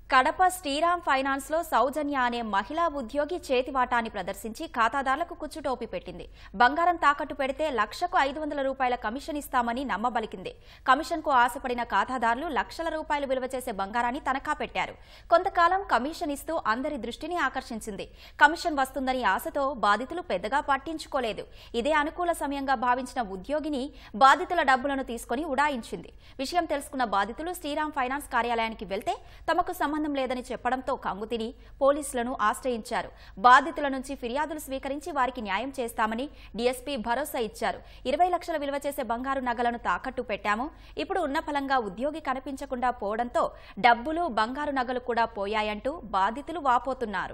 Kadapa Sriram finance లో సౌజన్య అనే మహిళా ఉద్యోగి చేతివాటాన్ని ప్రదర్శించి ఖాతాదారులకు కుచ్చుటోపి పెట్టింది. బంగారం తాకట్టు పెడితే లక్షకు 500 రూపాయల కమిషన్ ఇస్తామని నమ్మబలికింది. కమిషన్ కు ఆశపడిన ఖాతాదారులు లక్షల రూపాయలు విలువ చేసే బంగారాన్ని తనఖా పెట్టారు. కొంతకాలం కమిషన్ ఇస్తూ అందరి దృష్టిని ఆకర్షించింది. కమిషన్ వస్తుందని ఆశతో బాధితులు పెద్దగా పట్టించుకోలేదు. ఇదే అనుకూల సమయంగా భావించిన ఉద్యోగిని బాధితుల డబ్బులను తీసుకుని ఉడాయించింది. విషయం తెలుసుకున్న బాధితులు శ్రీరామ్ ఫైనాన్స్ కార్యాలయానికి వెళ్తే తమకు సంబంధం లేదని చెప్పడంతో కంగుతిని పోలీసులను ఆశ్రయించారు. బాధితుల నుంచి ఫిర్యాదులు స్వీకరించి వారికి న్యాయం చేస్తామని D.S.P భరోసా ఇచ్చారు. 20 లక్షల విలువ చేసే బంగారు నగలను తాకట్టు పెట్టాము. ఇప్పుడు ఉన్న ఫలంగా ఉద్యోగి కనిపించకుండా పోవడంతో డబ్బులు బంగారు నగలు కూడా పోయాయంటూ బాధితులు వాపోతున్నారు.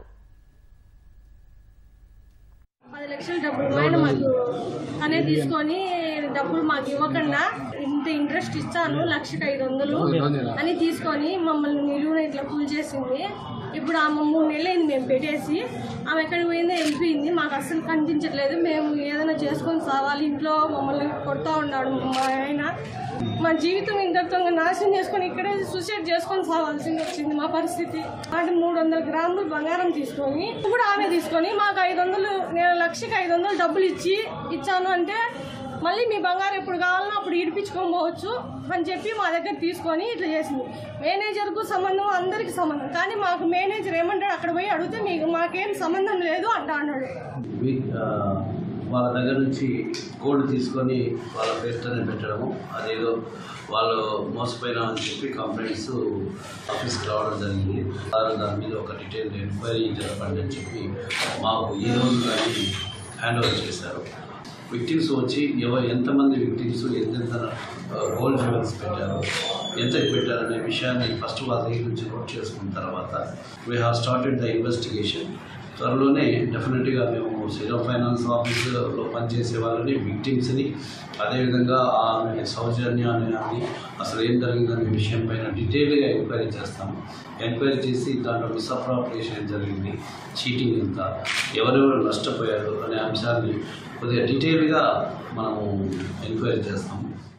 10 లక్షల డబ్బులు ఆయన మాకు అనే తీసుకొని డబ్బులు మాకు ఇవ్వకుండా ఇంత ఇంట్రెస్ట్ ఇస్తాను 1,500 అని తీసుకొని మమ్మల్ని నిలువున ఇట్లా కూల్ చేసింది. ఇప్పుడు ఆమె 3 నెలలు అయింది మేము పెట్టేసి. ఆమె ఎక్కడికి పోయిందో వెళ్ళిపోయింది. మాకు అస్సలు కనిపించట్లేదు. మేము ఏదైనా చేసుకొని సావాలి. ఇంట్లో మమ్మల్ని కొడతా ఉన్నాడు మా ఆయన. మా జీవితం ఇంతతో నాశనం చేసుకొని ఇక్కడే సూసైడ్ చేసుకొని సావాల్సింది వచ్చింది మా పరిస్థితి. అంటే 300 గ్రాములు బంగారం తీసుకొని ఇప్పుడు ఆమె తీసుకొని మాకు 500 నేను 1,500 డబ్బులు ఇచ్చాను అంటే మళ్ళీ మీ బంగారం ఎప్పుడు కావాలన్నా అప్పుడు ఇడిపించుకోవచ్చు అని చెప్పి మా దగ్గర తీసుకొని ఇట్లా చేసింది. మేనేజర్కు సంబంధం అందరికి సంబంధం, కానీ మాకు మేనేజర్ ఏమంటాడు అక్కడ పోయి అడిగితే మీకు మాకేం సంబంధం లేదు అన్నాడు. వాళ్ళ దగ్గర నుంచి కోడ్ తీసుకొని వాళ్ళ పేరుతోనే పెట్టడము, అదేదో వాళ్ళు మోసపోయినామని చెప్పి కంప్లైంట్స్ ఆఫీస్కి రావడం జరిగింది. దాని మీద ఒక డీటెయిల్ ఎంక్వైరీ జరపండి అని చెప్పి మాకు ఈ రోజు కానీ హ్యాండ్ ఓవర్ చేశారు. విక్టిమ్స్ వచ్చి ఎంతమంది విక్టిమ్స్ ఎంతెంత గోల్డ్ జ్యువెల్స్ పెట్టారు, ఎంతకి పెట్టారనే విషయాన్ని ఫస్ట్ వాళ్ళ దగ్గర నుంచి నోట్ చేసుకున్న తర్వాత we have started the investigation. త్వరలోనే డెఫినెట్గా మేము శ్రీరామ్ ఫైనాన్స్ ఆఫీసులో పనిచేసే వాళ్ళని, విక్టిమ్స్ని, అదేవిధంగా ఆమె సౌజన్య అని అసలు ఏం జరిగిందనే విషయం పైన డీటెయిల్గా ఎంక్వైరీ చేస్తాము. ఎంక్వైరీ చేసి దాంట్లో మిస్అప్రాప్రియేషన్ జరిగింది, చీటింగ్ ఎంత, ఎవరెవరు నష్టపోయారు అనే అంశాన్ని కొద్దిగా డీటెయిల్గా మనము ఎంక్వైరీ చేస్తాము.